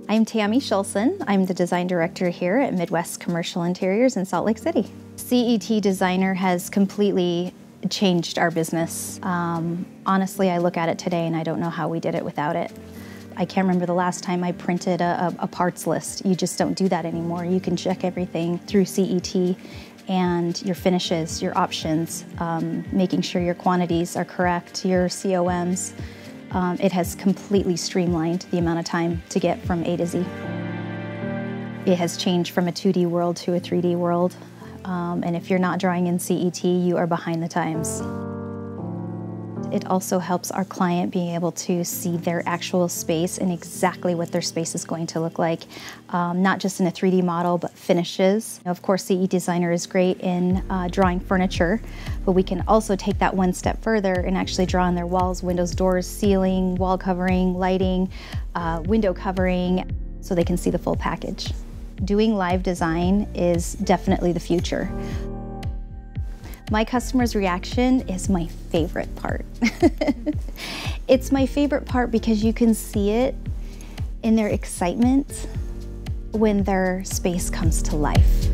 I'm Tami Shulsen. I'm the design director here at Midwest Commercial Interiors in Salt Lake City. CET Designer has completely changed our business. Honestly, I look at it today and I don't know how we did it without it. I can't remember the last time I printed a parts list. You just don't do that anymore. You can check everything through CET and your finishes, your options, making sure your quantities are correct, your COMs. It has completely streamlined the amount of time to get from A to Z. It has changed from a 2D world to a 3D world. And if you're not drawing in CET, you are behind the times. It also helps our client being able to see their actual space and exactly what their space is going to look like, not just in a 3D model, but finishes. Of course, CET Designer is great in drawing furniture, but we can also take that one step further and actually draw on their walls, windows, doors, ceiling, wall covering, lighting, window covering, so they can see the full package. Doing live design is definitely the future. My customer's reaction is my favorite part. It's my favorite part because you can see it in their excitement when their space comes to life.